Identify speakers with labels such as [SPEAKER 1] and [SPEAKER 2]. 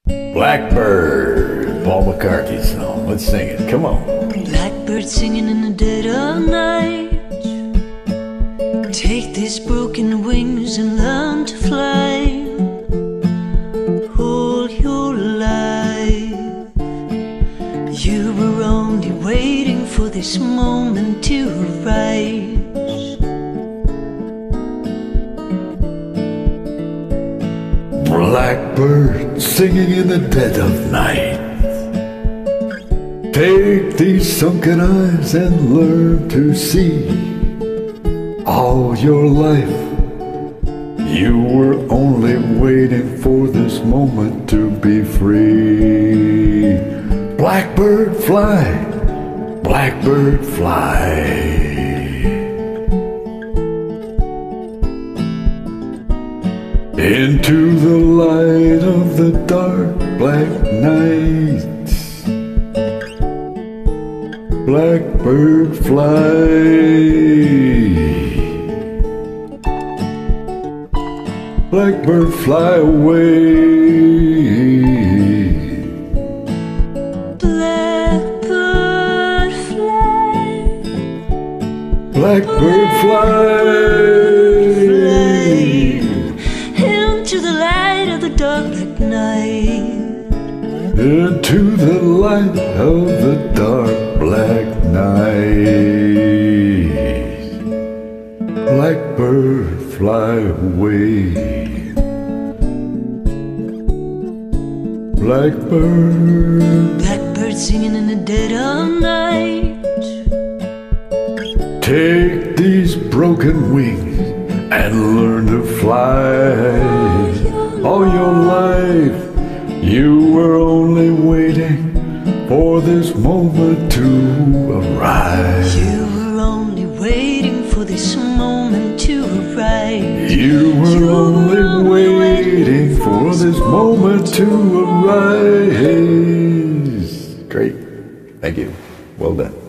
[SPEAKER 1] Blackbird, Paul McCartney song. Let's sing it. Come on.
[SPEAKER 2] Blackbird singing in the dead of night. Take these broken wings and learn to fly. All your life you were only waiting for this moment to arise.
[SPEAKER 1] Blackbird singing in the dead of night. Take these sunken eyes and learn to see. All your life you were only waiting for this moment to be free. Blackbird fly, blackbird fly. Into the light of the dark black night. Blackbird fly. Blackbird fly away.
[SPEAKER 2] Blackbird fly.
[SPEAKER 1] Blackbird fly.
[SPEAKER 2] Into the light of the dark black night.
[SPEAKER 1] Into the light of the dark black night. Blackbird fly away. Blackbird.
[SPEAKER 2] Blackbird singing in the dead of night.
[SPEAKER 1] Take these broken wings and learn to fly. All your life you were only waiting for this moment to arrive.
[SPEAKER 2] You were only waiting for this moment to arrive.
[SPEAKER 1] You were only waiting for this moment to arise. Great. Thank you. Well done.